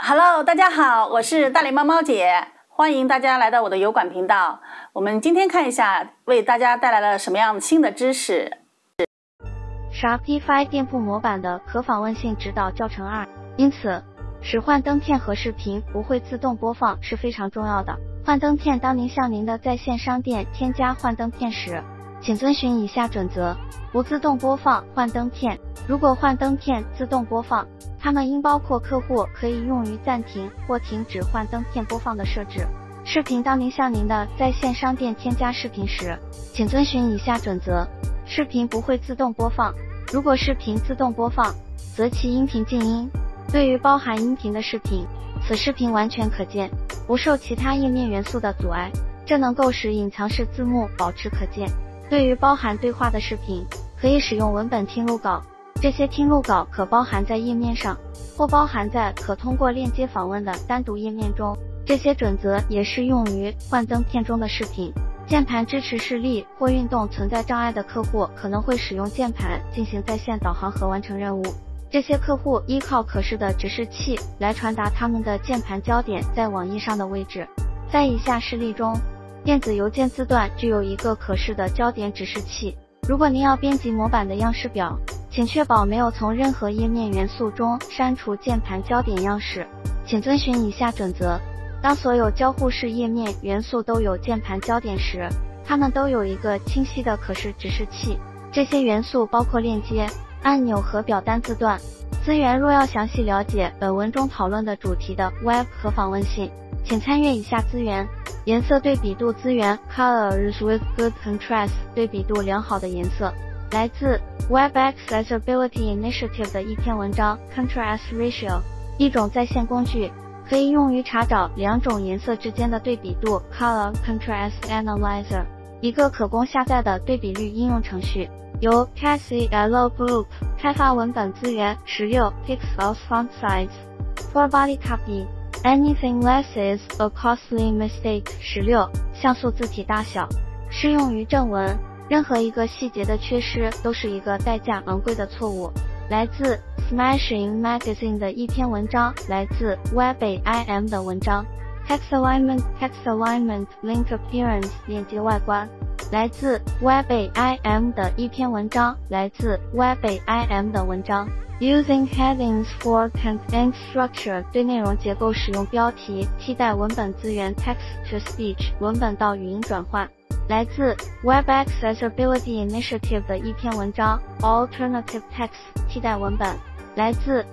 Hello， 大家好，我是大脸猫猫姐，欢迎大家来到我的油管频道。我们今天看一下为大家带来了什么样新的知识。 Shopify 店铺模板的可访问性指导教程2，因此使幻灯片和视频不会自动播放是非常重要的。幻灯片当您向您的在线商店添加幻灯片时，请遵循以下准则：不自动播放幻灯片。如果幻灯片自动播放，它们应包括客户可以用于暂停或停止幻灯片播放的设置。视频当您向您的在线商店添加视频时，请遵循以下准则：视频不会自动播放。如果视频自动播放，则其音频静音。对于包含音频的视频，此视频完全可见，不受其他页面元素的阻碍，这能够使隐藏式字幕保持可见。对于包含对话的视频，可以使用文本听录稿，这些听录稿可包含在页面上，或包含在可通过链接访问的单独页面中。这些准则也适用于幻灯片中的视频。键盘支持视力或运动存在障碍的客户可能会使用键盘进行在线导航和完成任务。这些客户依靠可视的指示器来传达他们的键盘焦点在网页上的位置。在以下事例中，电子邮件字段具有一个可视的焦点指示器。如果您要编辑模板的样式表，请确保没有从任何页面元素中删除键盘焦点样式。请遵循以下准则：当所有交互式页面元素都有键盘焦点时，它们都有一个清晰的可视指示器。这些元素包括链接、按钮和表单字段。资源若要详细了解本文中讨论的主题的 Web 可访问性，请参阅以下资源：颜色对比度资源 Colors with good contrast 对比度良好的颜色，来自 Web Accessibility Initiative 的一篇文章 Contrast Ratio， 一种在线工具，可以用于查找两种颜色之间的对比度 Color Contrast Analyzer， 一个可供下载的对比率应用程序。由 Cassie L. Group 开发。文本资源16 Pixels font size for body copy anything less is a costly mistake 16像素字体大小，适用于正文，任何一个细节的缺失都是一个代价昂贵的错误。来自 Smashing Magazine 的一篇文章，来自 WebAIM 的文章 Text Alignment Link Appearance 链接外观，来自 WebAIM 的一篇文章，来自 WebAIM 的文章 Using Headings for Content Structure 对内容结构使用标题替代文本资源 Text to Speech 文本到语音转换，来自 Web Accessibility Initiative 的一篇文章 Alternative Text 替代文本，来自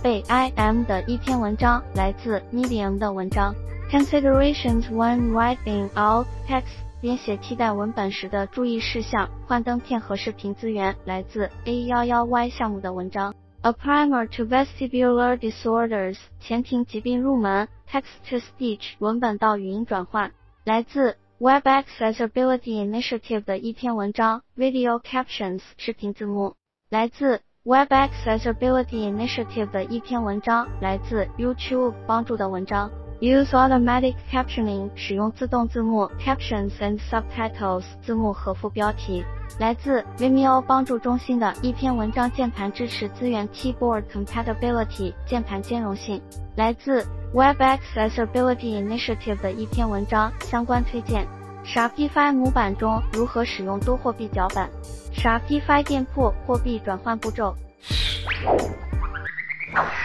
WebAIM 的一篇文章，来自 Medium 的文章 Considerations when writing alt text编写替代文本时的注意事项，幻灯片和视频资源，来自 A11Y 项目的文章 A Primer to Vestibular Disorders 前庭疾病入门 Text to Speech 文本到语音转换，来自 Web Accessibility Initiative 的一篇文章 Video Captions 视频字幕，来自 Web Accessibility Initiative 的一篇文章，来自 YouTube 帮助的文章Use Automatic Captioning 使用自动字幕 Captions and Subtitles 字幕和副标题，来自 Vimeo 帮助中心的一篇文章键盘支持资源 Keyboard Compatibility 键盘兼容性，来自 Web Accessibility Initiative 的一篇文章相关推荐。Shopify 模板中如何使用多货币脚本。 Shopify 店铺货币转换步骤。